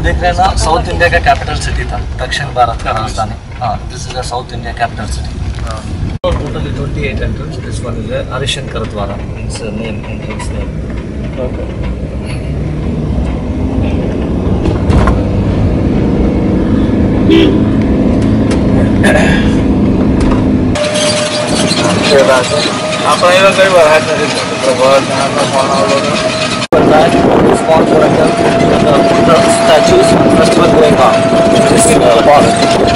देख रहे हैं ना, साउथ इंडिया का कैपिटल सिटी था, दक्षिण भारत का राजधानी. This is the South India capital city. Totally 28 entrance. This one is Harishankar Dwara. It's a name, entrance name. Okay. आपण याला काही बघायचं नाही. Small character, the statues, festival going on. This is park.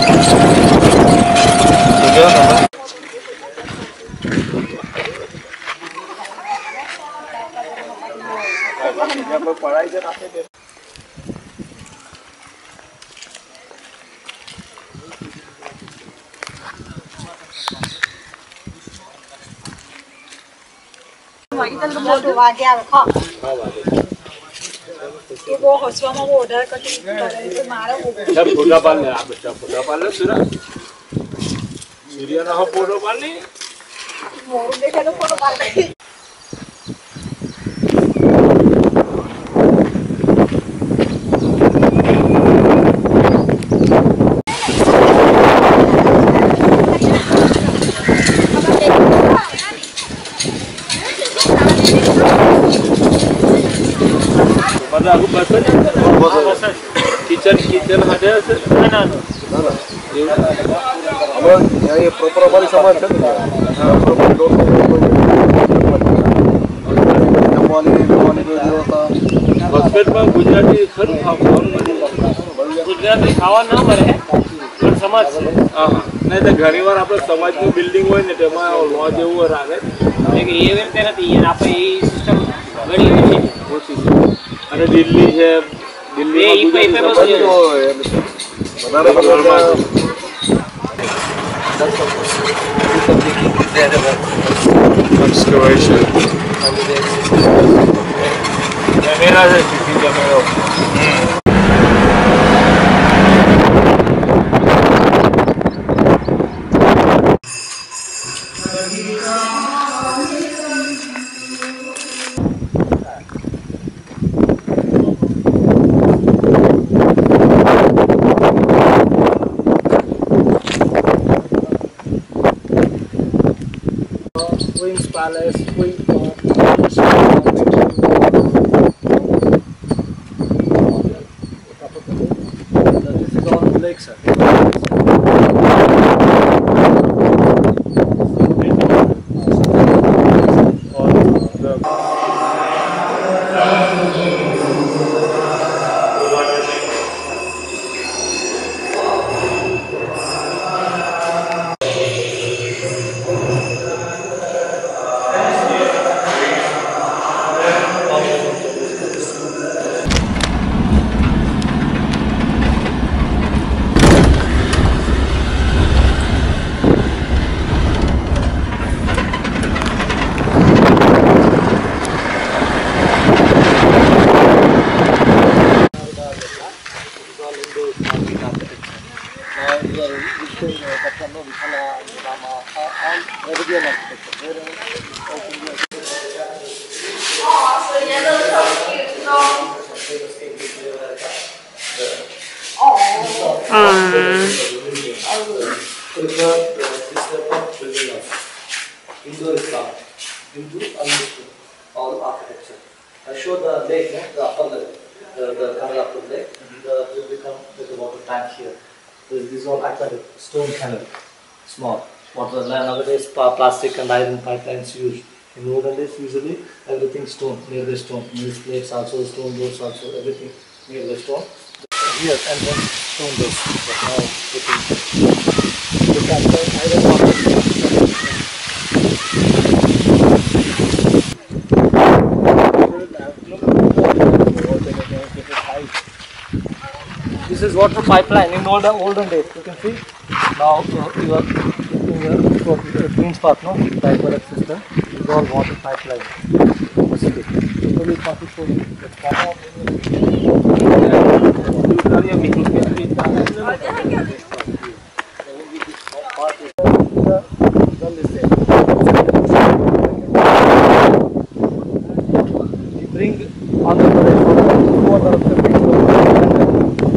वो हसवा वो ऑर्डर कटिंग करे मारा वो सब फोटो पालने आप सब फोटो पालने सूर्य ना हो फोटो पालने मोर देखे तो फोटो पाल रहे aku bahasa kitchen ada mana अब ये प्रॉपर हमारी समाज है प्रॉपर डोर हॉस्पिटल में गुजराती खરું गुजराती ખાવા ના મળે પણ સમાજ હા નહીં તો ઘણીવાર આપણે સમાજની બિલ્ડિંગ હોય ને તેમાં લોજ એવું રાખે કે એ રીતે નથી આપણે એ સિસ્ટમ ઘણી છે અને દિલ્હી છે દિલ્હી excavation camera है CC camera Queen's Palace, Queen Park. This is all lakeside. Indoor Islam into all architecture. I show the lake, the upper lake, the canal upper lake. Will become with the water tank here. This is all aquatic stone canal, small. Water nowadays plastic and iron pipelines used. In olden days, usually everything stone, near the stone. These plates also stone, doors also, everything near the stone. Here and then stone doors. But now putting iron This is water pipeline in olden days. You can see now you are in the Queen's Park, no? Backward system. It's all water pipeline. Totally 44. We bring Andhra Pradesh from 250 kilometers.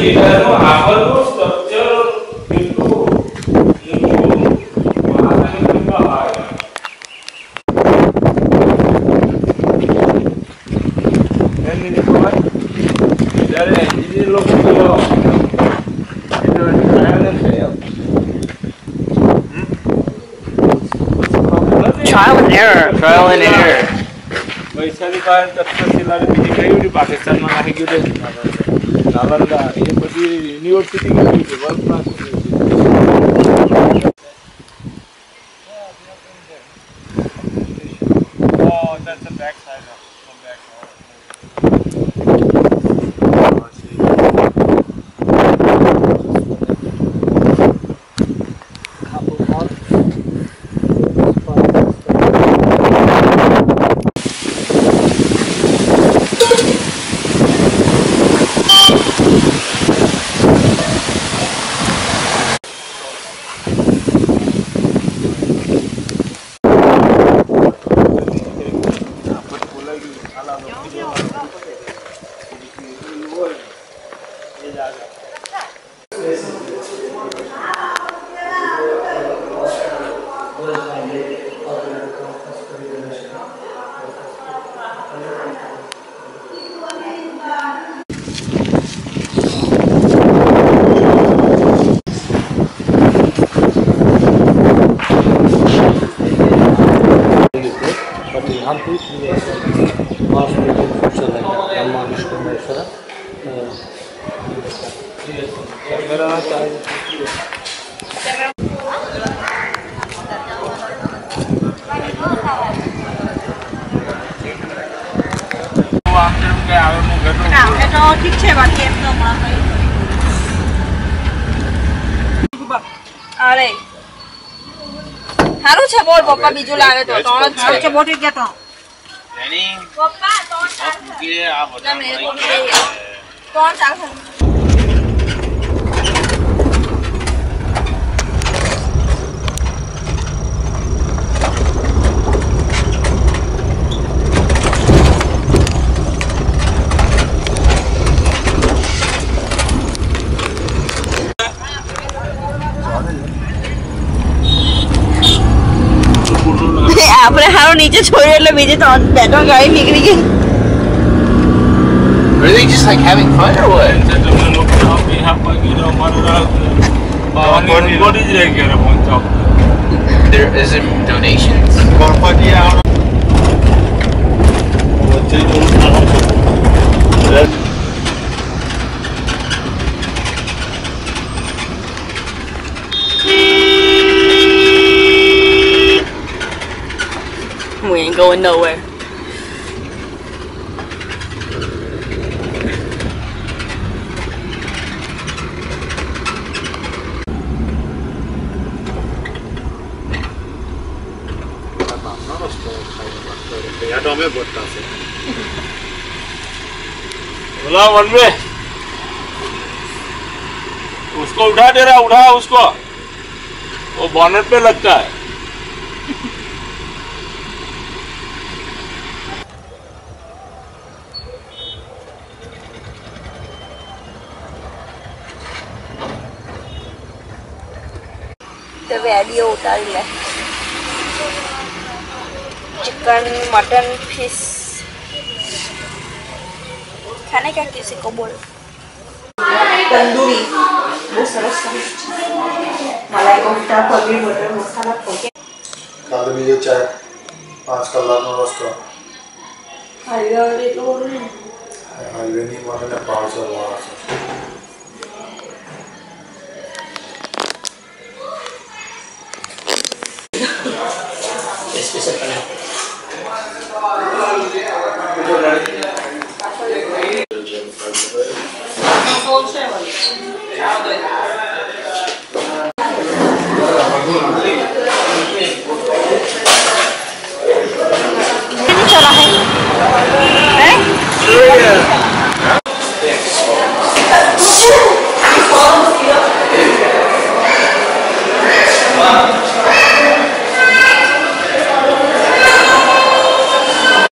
લીધાનું આગળનું structure કેટલું ઊંચું મહાનગરમાં આવે. એની જ્યારે engineer લોકો Trial and error. Trial and error. Vaishali પાસે તક્ષશિલા બીજી કઈ બધી પાકિસ્તાનમાં નાખી ગયું છે નાલંદા એ બધી યુનિવર્સિટી ગયું છે world class university. Oh, that's the back side of the back. ઠીક છે બાકી એમ તો અરે સારું છે બોલ પપ્પા બીજું લાવે તો ત્રણ જ છે બોટી કે તો પપ્પા ત્રણ ચાર આપણે હારો નીચે છોડ્યો એટલે બીજી ત્રણ બે ત્રણ ગાડી નીકળી ગઈ. Are they just like having fun or what? તમને લોકો બોડી જ રહી ગયા પહોંચો. There isn't donations. We ain't going nowhere. बोला वन वे उसको उठा दे रहा, उठा उसको, वो बॉनेट पे लगता है. तो वीडियो उतारी ले. चिकन मटन फिश खाने का किसी को बोल. तंदूरी बहुत सरस मलाई कोफ्ता पनीर बटर मसाला पोके काल मिले चाय 5 કલાકનો રસ્તો હાઈવે તો હાઈવેની મને પાર્સલ વાળા છે. स्पेशल पनीर चला है